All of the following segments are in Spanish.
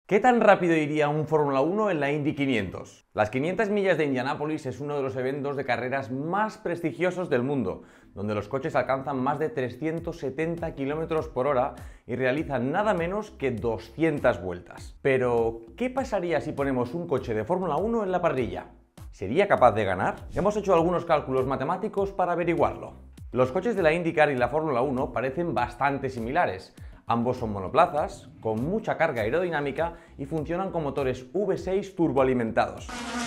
¿Qué tan rápido iría un Fórmula 1 en la Indy 500? Las 500 millas de Indianápolis es uno de los eventos de carreras más prestigiosos del mundo, donde los coches alcanzan más de 370 km por hora y realizan nada menos que 200 vueltas. Pero, ¿qué pasaría si ponemos un coche de Fórmula 1 en la parrilla? ¿Sería capaz de ganar? Hemos hecho algunos cálculos matemáticos para averiguarlo. Los coches de la IndyCar y la Fórmula 1 parecen bastante similares. Ambos son monoplazas, con mucha carga aerodinámica y funcionan con motores V6 turboalimentados.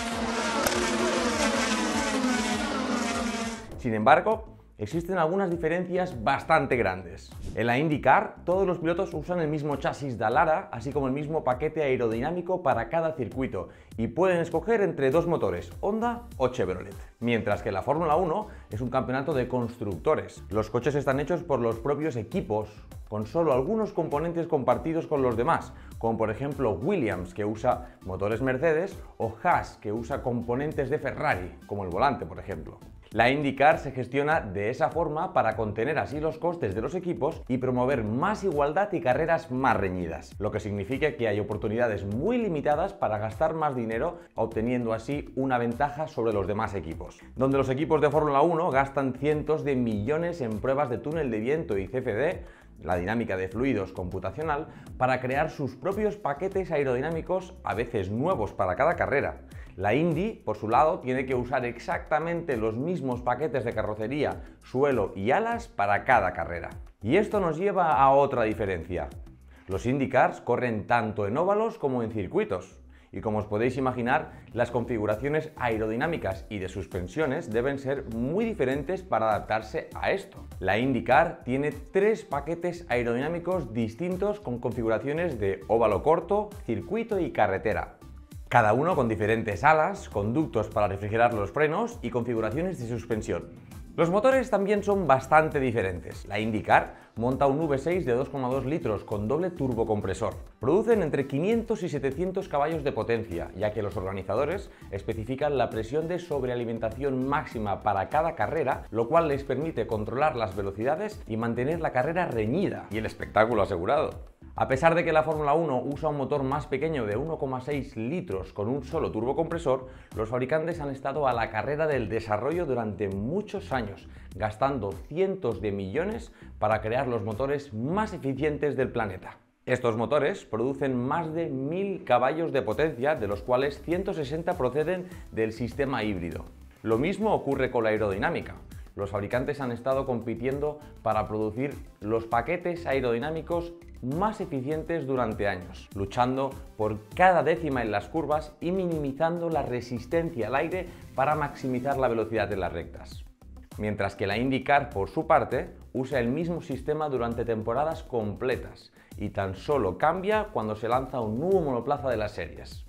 Sin embargo, existen algunas diferencias bastante grandes. En la IndyCar, todos los pilotos usan el mismo chasis Dallara, así como el mismo paquete aerodinámico para cada circuito, y pueden escoger entre dos motores, Honda o Chevrolet. Mientras que la Fórmula 1 es un campeonato de constructores. Los coches están hechos por los propios equipos, con solo algunos componentes compartidos con los demás, como por ejemplo Williams, que usa motores Mercedes, o Haas, que usa componentes de Ferrari, como el volante, por ejemplo. La IndyCar se gestiona de esa forma para contener así los costes de los equipos y promover más igualdad y carreras más reñidas, lo que significa que hay oportunidades muy limitadas para gastar más dinero, obteniendo así una ventaja sobre los demás equipos. Donde los equipos de Fórmula 1 gastan cientos de millones en pruebas de túnel de viento y CFD, la dinámica de fluidos computacional, para crear sus propios paquetes aerodinámicos, a veces nuevos para cada carrera. La Indy, por su lado, tiene que usar exactamente los mismos paquetes de carrocería, suelo y alas para cada carrera. Y esto nos lleva a otra diferencia. Los IndyCars corren tanto en óvalos como en circuitos. Y como os podéis imaginar, las configuraciones aerodinámicas y de suspensiones deben ser muy diferentes para adaptarse a esto. La IndyCar tiene tres paquetes aerodinámicos distintos con configuraciones de óvalo corto, circuito y carretera. Cada uno con diferentes alas, conductos para refrigerar los frenos y configuraciones de suspensión. Los motores también son bastante diferentes. La IndyCar monta un V6 de 2,2 litros con doble turbocompresor. Producen entre 500 y 700 caballos de potencia, ya que los organizadores especifican la presión de sobrealimentación máxima para cada carrera, lo cual les permite controlar las velocidades y mantener la carrera reñida y el espectáculo asegurado. A pesar de que la Fórmula 1 usa un motor más pequeño de 1,6 litros con un solo turbocompresor, los fabricantes han estado a la carrera del desarrollo durante muchos años, gastando cientos de millones para crear los motores más eficientes del planeta. Estos motores producen más de 1000 caballos de potencia, de los cuales 160 proceden del sistema híbrido. Lo mismo ocurre con la aerodinámica. Los fabricantes han estado compitiendo para producir los paquetes aerodinámicos más eficientes durante años, luchando por cada décima en las curvas y minimizando la resistencia al aire para maximizar la velocidad en las rectas. Mientras que la IndyCar, por su parte, usa el mismo sistema durante temporadas completas y tan solo cambia cuando se lanza un nuevo monoplaza de las series.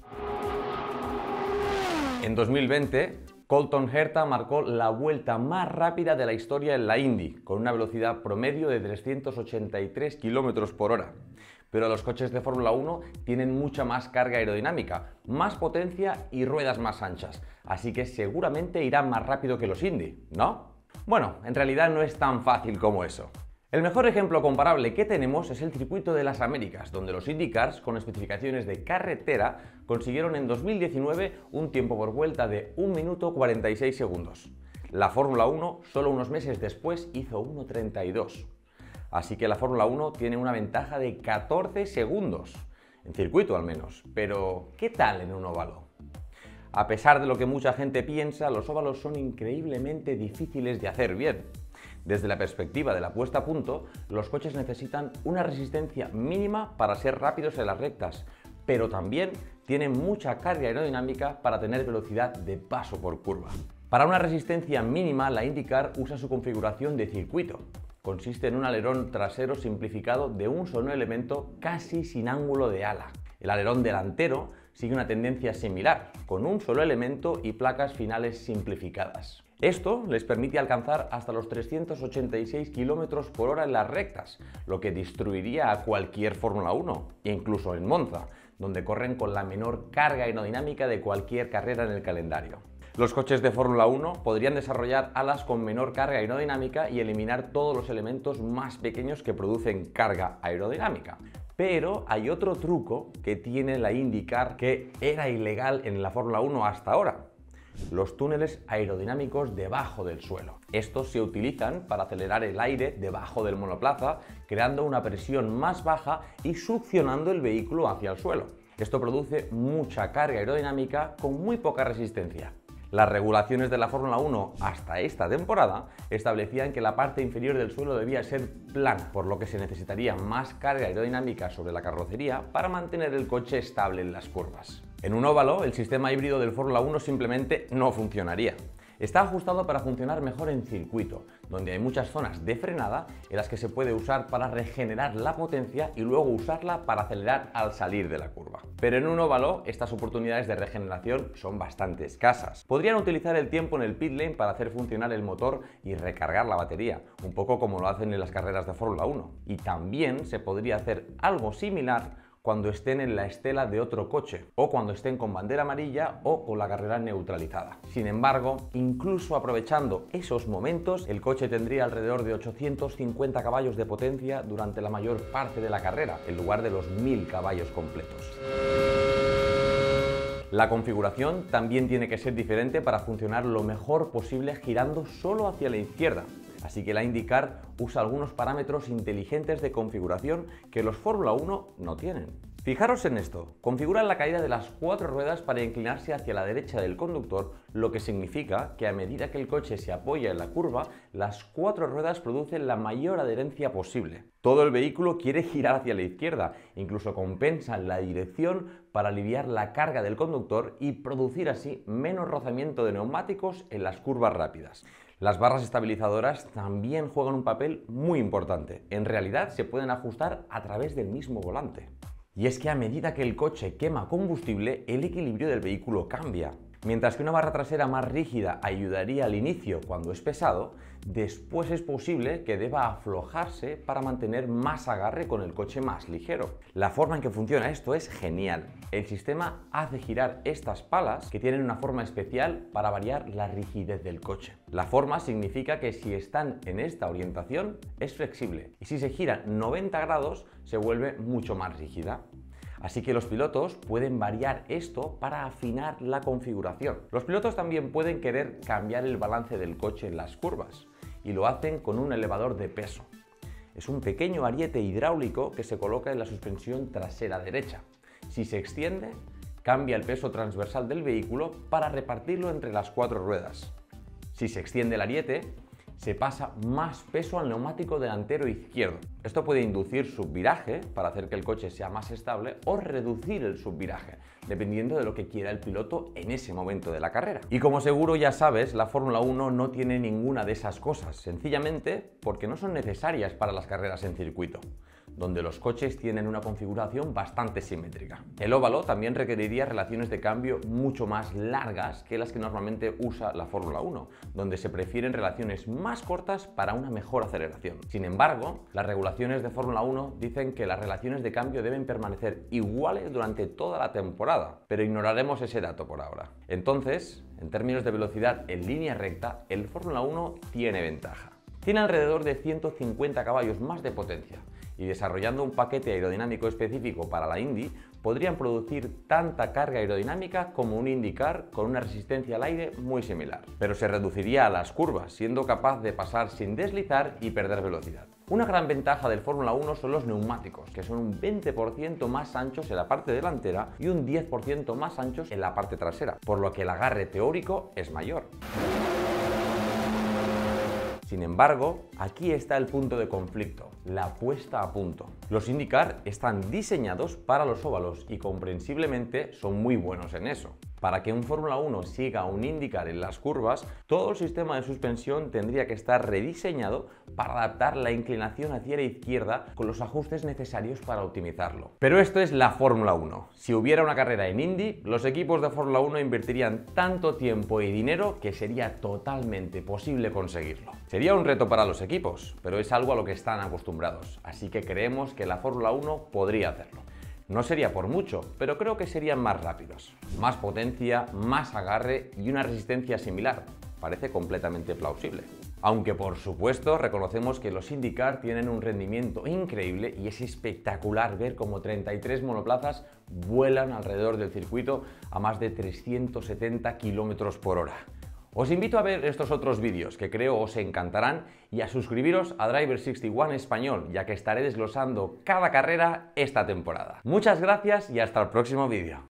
En 2020, Colton Herta marcó la vuelta más rápida de la historia en la Indy, con una velocidad promedio de 383 km por hora. Pero los coches de Fórmula 1 tienen mucha más carga aerodinámica, más potencia y ruedas más anchas, así que seguramente irán más rápido que los Indy, ¿no? Bueno, en realidad no es tan fácil como eso. El mejor ejemplo comparable que tenemos es el circuito de las Américas, donde los IndyCars, con especificaciones de carretera, consiguieron en 2019 un tiempo por vuelta de 1 minuto 46 segundos. La Fórmula 1, solo unos meses después, hizo 1:32. Así que la Fórmula 1 tiene una ventaja de 14 segundos, en circuito al menos. Pero, ¿qué tal en un óvalo? A pesar de lo que mucha gente piensa, los óvalos son increíblemente difíciles de hacer bien. Desde la perspectiva de la puesta a punto, los coches necesitan una resistencia mínima para ser rápidos en las rectas, pero también tienen mucha carga aerodinámica para tener velocidad de paso por curva. Para una resistencia mínima, la IndyCar usa su configuración de circuito. Consiste en un alerón trasero simplificado de un solo elemento casi sin ángulo de ala. El alerón delantero sigue una tendencia similar, con un solo elemento y placas finales simplificadas. Esto les permite alcanzar hasta los 386 km por hora en las rectas, lo que destruiría a cualquier Fórmula 1, incluso en Monza, donde corren con la menor carga aerodinámica de cualquier carrera en el calendario. Los coches de Fórmula 1 podrían desarrollar alas con menor carga aerodinámica y eliminar todos los elementos más pequeños que producen carga aerodinámica. Pero hay otro truco que tiene la IndyCar que era ilegal en la Fórmula 1 hasta ahora: los túneles aerodinámicos debajo del suelo. Estos se utilizan para acelerar el aire debajo del monoplaza, creando una presión más baja y succionando el vehículo hacia el suelo. Esto produce mucha carga aerodinámica con muy poca resistencia. Las regulaciones de la Fórmula 1 hasta esta temporada establecían que la parte inferior del suelo debía ser plana, por lo que se necesitaría más carga aerodinámica sobre la carrocería para mantener el coche estable en las curvas. En un óvalo, el sistema híbrido del Fórmula 1 simplemente no funcionaría. Está ajustado para funcionar mejor en circuito, donde hay muchas zonas de frenada en las que se puede usar para regenerar la potencia y luego usarla para acelerar al salir de la curva. Pero en un óvalo, estas oportunidades de regeneración son bastante escasas. Podrían utilizar el tiempo en el pit lane para hacer funcionar el motor y recargar la batería, un poco como lo hacen en las carreras de Fórmula 1. Y también se podría hacer algo similar cuando estén en la estela de otro coche, o cuando estén con bandera amarilla o con la carrera neutralizada. Sin embargo, incluso aprovechando esos momentos, el coche tendría alrededor de 850 caballos de potencia durante la mayor parte de la carrera, en lugar de los 1000 caballos completos. La configuración también tiene que ser diferente para funcionar lo mejor posible girando solo hacia la izquierda. Así que la IndyCar usa algunos parámetros inteligentes de configuración que los Fórmula 1 no tienen. Fijaros en esto: configuran la caída de las 4 ruedas para inclinarse hacia la derecha del conductor, lo que significa que a medida que el coche se apoya en la curva, las 4 ruedas producen la mayor adherencia posible. Todo el vehículo quiere girar hacia la izquierda, incluso compensan la dirección para aliviar la carga del conductor y producir así menos rozamiento de neumáticos en las curvas rápidas. Las barras estabilizadoras también juegan un papel muy importante. En realidad se pueden ajustar a través del mismo volante. Y es que a medida que el coche quema combustible, el equilibrio del vehículo cambia. Mientras que una barra trasera más rígida ayudaría al inicio cuando es pesado, después es posible que deba aflojarse para mantener más agarre con el coche más ligero. La forma en que funciona esto es genial. El sistema hace girar estas palas, que tienen una forma especial para variar la rigidez del coche. La forma significa que si están en esta orientación es flexible, y si se gira 90 grados se vuelve mucho más rígida. Así que los pilotos pueden variar esto para afinar la configuración. Los pilotos también pueden querer cambiar el balance del coche en las curvas, y lo hacen con un elevador de peso. Es un pequeño ariete hidráulico que se coloca en la suspensión trasera derecha. Si se extiende, cambia el peso transversal del vehículo para repartirlo entre las 4 ruedas. Si se extiende el ariete, se pasa más peso al neumático delantero izquierdo. Esto puede inducir subviraje para hacer que el coche sea más estable o reducir el subviraje, dependiendo de lo que quiera el piloto en ese momento de la carrera. Y como seguro ya sabes, la Fórmula 1 no tiene ninguna de esas cosas, sencillamente porque no son necesarias para las carreras en circuito, donde los coches tienen una configuración bastante simétrica. El óvalo también requeriría relaciones de cambio mucho más largas que las que normalmente usa la Fórmula 1, donde se prefieren relaciones más cortas para una mejor aceleración. Sin embargo, las regulaciones de Fórmula 1 dicen que las relaciones de cambio deben permanecer iguales durante toda la temporada, pero ignoraremos ese dato por ahora. Entonces, en términos de velocidad en línea recta, el Fórmula 1 tiene ventaja. Tiene alrededor de 150 caballos más de potencia, y desarrollando un paquete aerodinámico específico para la Indy, podrían producir tanta carga aerodinámica como un IndyCar con una resistencia al aire muy similar. Pero se reduciría a las curvas, siendo capaz de pasar sin deslizar y perder velocidad. Una gran ventaja del Fórmula 1 son los neumáticos, que son un 20% más anchos en la parte delantera y un 10% más anchos en la parte trasera, por lo que el agarre teórico es mayor. Sin embargo, aquí está el punto de conflicto: la puesta a punto. Los IndyCar están diseñados para los óvalos y comprensiblemente son muy buenos en eso. Para que un Fórmula 1 siga un IndyCar en las curvas, todo el sistema de suspensión tendría que estar rediseñado para adaptar la inclinación hacia la izquierda con los ajustes necesarios para optimizarlo. Pero esto es la Fórmula 1. Si hubiera una carrera en Indy, los equipos de Fórmula 1 invertirían tanto tiempo y dinero que sería totalmente posible conseguirlo. Sería un reto para los equipos, pero es algo a lo que están acostumbrados, así que creemos que la Fórmula 1 podría hacerlo. No sería por mucho, pero creo que serían más rápidos. Más potencia, más agarre y una resistencia similar. Parece completamente plausible. Aunque por supuesto reconocemos que los IndyCar tienen un rendimiento increíble y es espectacular ver cómo 33 monoplazas vuelan alrededor del circuito a más de 370 km por hora. Os invito a ver estos otros vídeos que creo os encantarán y a suscribiros a Driver 61 Español, ya que estaré desglosando cada carrera esta temporada. Muchas gracias y hasta el próximo vídeo.